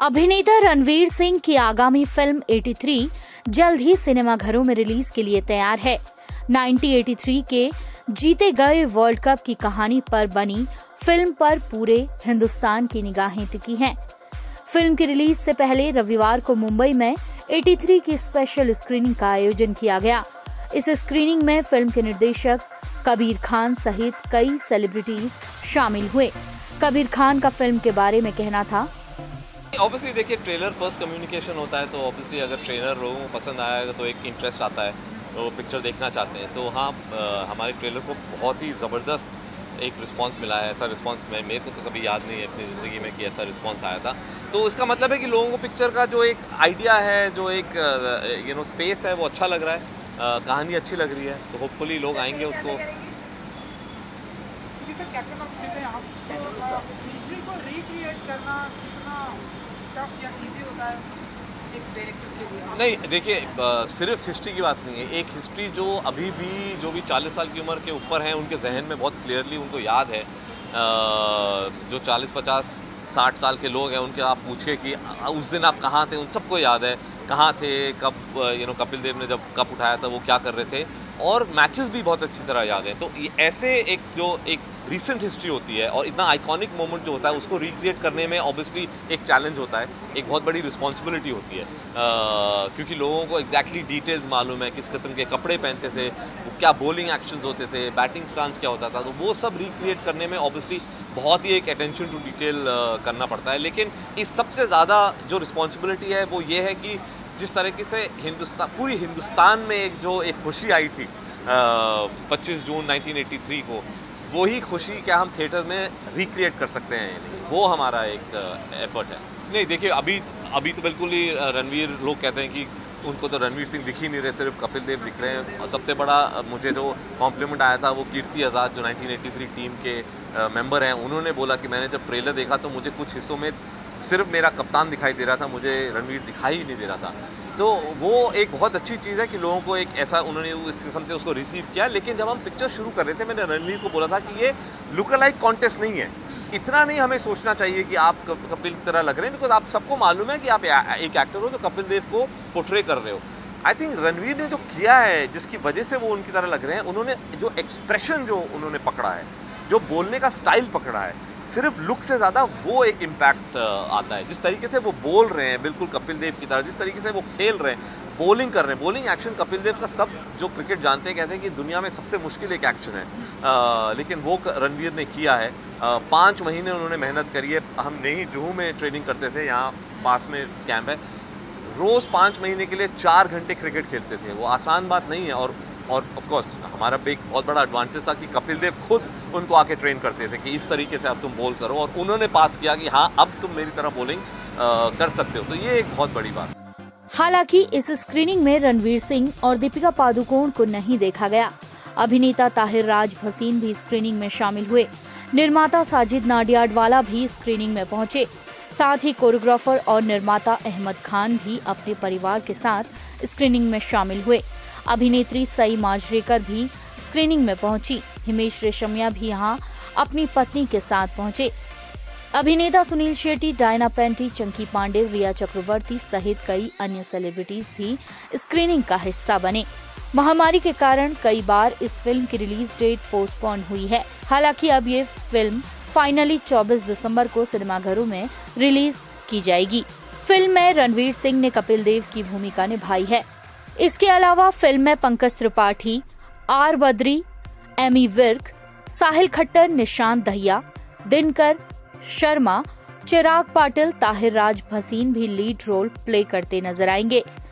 अभिनेता रणवीर सिंह की आगामी फिल्म 83 जल्द ही सिनेमाघरों में रिलीज के लिए तैयार है। 1983 के जीते गए वर्ल्ड कप की कहानी पर बनी फिल्म पर पूरे हिंदुस्तान की निगाहें टिकी हैं। फिल्म की रिलीज से पहले रविवार को मुंबई में 83 की स्पेशल स्क्रीनिंग का आयोजन किया गया। इस स्क्रीनिंग में फिल्म के निर्देशक कबीर खान सहित कई सेलिब्रिटीज शामिल हुए। कबीर खान का फिल्म के बारे में कहना था, ऑब्वियसली देखिए, ट्रेलर फर्स्ट कम्युनिकेशन होता है, तो ऑब्वियसली अगर ट्रेलर लोगों को पसंद आएगा तो एक इंटरेस्ट आता है, वो पिक्चर देखना चाहते हैं। तो हाँ, हमारे ट्रेलर को बहुत ही ज़बरदस्त एक रिस्पांस मिला है। ऐसा रिस्पांस मेरे को तो कभी याद नहीं है अपनी ज़िंदगी में कि ऐसा रिस्पांस आया था। तो इसका मतलब है कि लोगों को पिक्चर का जो एक आइडिया है, जो एक स्पेस है, वो अच्छा लग रहा है, कहानी अच्छी लग रही है। तो होपफुली लोग आएंगे उसको। हिस्ट्री को रिक्रिएट करना कितना टफ या इजी होता है एक डायरेक्टर के लिए? नहीं, देखिए, सिर्फ हिस्ट्री की बात नहीं है। एक हिस्ट्री जो अभी भी जो भी 40 साल की उम्र के ऊपर हैं, उनके जहन में बहुत क्लियरली उनको याद है। जो 40, 50, 60 साल के लोग हैं, उनके आप पूछिए कि उस दिन आप कहाँ थे, उन सबको याद है कहाँ थे, कब कपिल देव ने जब कप उठाया था वो क्या कर रहे थे, और मैचेस भी बहुत अच्छी तरह याद हैं। तो ऐसे एक रीसेंट हिस्ट्री होती है और इतना आइकॉनिक मोमेंट जो होता है उसको रिक्रिएट करने में ऑब्वियसली एक चैलेंज होता है, एक बहुत बड़ी रिस्पॉन्सिबिलिटी होती है, क्योंकि लोगों को एग्जैक्टली डिटेल्स मालूम है, किस किस्म के कपड़े पहनते थे, वो क्या बॉलिंग एक्शंस होते थे, बैटिंग स्टांस क्या होता था। तो वो सब रिक्रिएट करने में ऑब्वियसली बहुत ही एक अटेंशन टू डिटेल करना पड़ता है। लेकिन इस सबसे ज़्यादा जो रिस्पॉन्सिबिलिटी है वो ये है कि जिस तरीके से पूरी हिंदुस्तान में एक खुशी आई थी 25 जून 1983 को, वही खुशी क्या हम थिएटर में रिक्रिएट कर सकते हैं या नहीं, वो हमारा एक एफर्ट है। नहीं, देखिए, अभी तो बिल्कुल ही रणवीर, लोग कहते हैं कि उनको तो रणवीर सिंह दिख ही नहीं रहे, सिर्फ कपिल देव दिख रहे हैं। और सबसे बड़ा मुझे जो कॉम्प्लीमेंट आया था वो कीर्ति आज़ाद, जो 1983 टीम के मेंबर हैं, उन्होंने बोला कि मैंने जब ट्रेलर देखा तो मुझे कुछ हिस्सों में सिर्फ मेरा कप्तान दिखाई दे रहा था, मुझे रणवीर दिखाई ही नहीं दे रहा था। तो वो एक बहुत अच्छी चीज़ है कि लोगों को एक ऐसा, उन्होंने इस किस्म से उसको रिसीव किया। लेकिन जब हम पिक्चर शुरू कर रहे थे, मैंने रणवीर को बोला था कि ये लुक अलाइक कॉन्टेस्ट नहीं है। इतना नहीं हमें सोचना चाहिए कि आप कपिल की तरह लग रहे हैं, बिकॉज आप सबको मालूम है कि आप एक एक्टर हो जो कपिल देव को पोर्ट्रे कर रहे हो। आई थिंक रणवीर ने जो किया है, जिसकी वजह से वो उनकी तरह लग रहे हैं, उन्होंने जो एक्सप्रेशन जो उन्होंने पकड़ा है, जो बोलने का स्टाइल पकड़ा है, सिर्फ लुक से ज़्यादा वो एक इम्पैक्ट आता है। जिस तरीके से वो बोल रहे हैं बिल्कुल कपिल देव की तरह, जिस तरीके से वो खेल रहे हैं, बॉलिंग कर रहे हैं, बॉलिंग एक्शन कपिल देव का, सब जो क्रिकेट जानते हैं कहते हैं कि दुनिया में सबसे मुश्किल एक एक्शन है, लेकिन वो रणवीर ने किया है। 5 महीने उन्होंने मेहनत करी है। हम नहीं जुहू में ट्रेनिंग करते थे, यहाँ पास में कैंप है, रोज़ 5 महीने के लिए 4 घंटे क्रिकेट खेलते थे। वो आसान बात नहीं है। और ऑफ कोर्स हमारा एक बहुत बड़ा एडवांटेज था कि कपिल देव खुद उनको आके ट्रेन करते थे कि इस तरीके से अब तुम बॉल करो, और उन्होंने पास किया कि हाँ, अब तुम मेरी तरह बॉलिंग कर सकते हो। तो ये एक बहुत बड़ी बात है। हालांकि इस स्क्रीनिंग में रणवीर सिंह और दीपिका पादुकोण को नहीं देखा गया। अभिनेता ताहिर राज भसीन भी स्क्रीनिंग में शामिल हुए। निर्माता साजिद नाडियाडवाला भी स्क्रीनिंग में पहुंचे। साथ ही कोरियोग्राफर और निर्माता अहमद खान भी अपने परिवार के साथ स्क्रीनिंग में शामिल हुए। अभिनेत्री सई माजरेकर भी स्क्रीनिंग में पहुंची। हिमेश रेशमिया भी यहां अपनी पत्नी के साथ पहुंचे। अभिनेता सुनील शेट्टी, डायना पेंटी, चंकी पांडे, रिया चक्रवर्ती सहित कई अन्य सेलिब्रिटीज भी स्क्रीनिंग का हिस्सा बने। महामारी के कारण कई बार इस फिल्म की रिलीज डेट पोस्टपोन हुई है। हालांकि अब ये फिल्म फाइनली 24 दिसंबर को सिनेमाघरों में रिलीज की जाएगी। फिल्म में रणवीर सिंह ने कपिल देव की भूमिका निभाई है। इसके अलावा फिल्म में पंकज त्रिपाठी, आर बद्री, एमी विर्क, साहिल खट्टर, निशांत दहिया, दिनकर शर्मा, चिराग पाटिल, ताहिर राज भसीन भी लीड रोल प्ले करते नजर आएंगे।